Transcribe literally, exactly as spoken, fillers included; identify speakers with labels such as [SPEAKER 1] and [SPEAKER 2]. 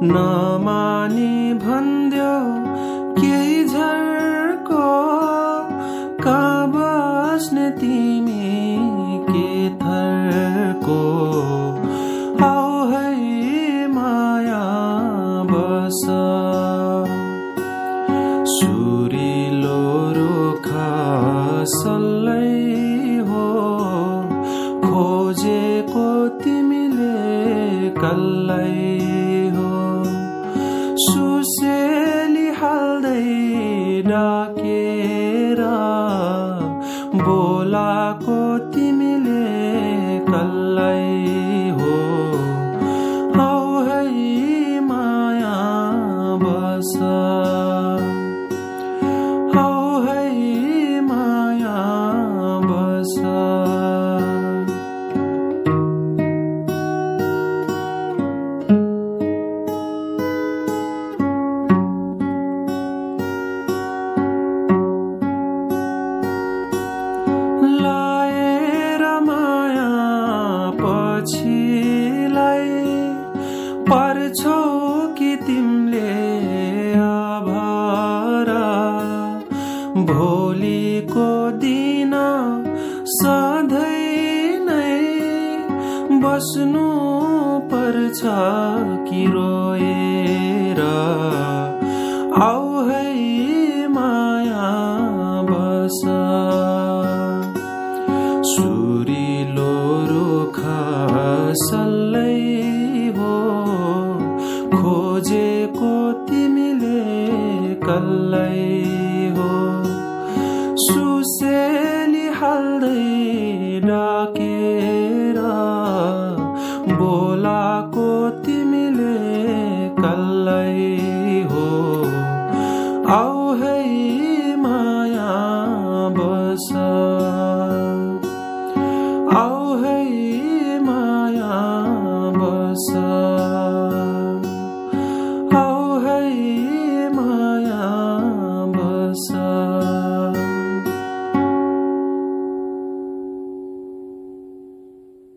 [SPEAKER 1] नमानी भन्देऊ केही झर्को कहाँ बस्ने तिमी के थरको आऊ है माया बस सुरिलो रुखा सल्लै हो खोजेको तिमीले कल्लै हो सुसेली हाल्दै डाकेर बोलाको तिमीले कल्लै हो आऊ है माया बस आऊ है माया बस लाएर माया पछिलाई पर्छौ कि तिमीले आभारा भोलिको दिन सधैँ नै बस्नु पर्छ कि रोएर आऊ है माया बस सुरिलो रुखा सल्लै हो खोजेको तिमीले कल्लै हो सुसेली हाल्दै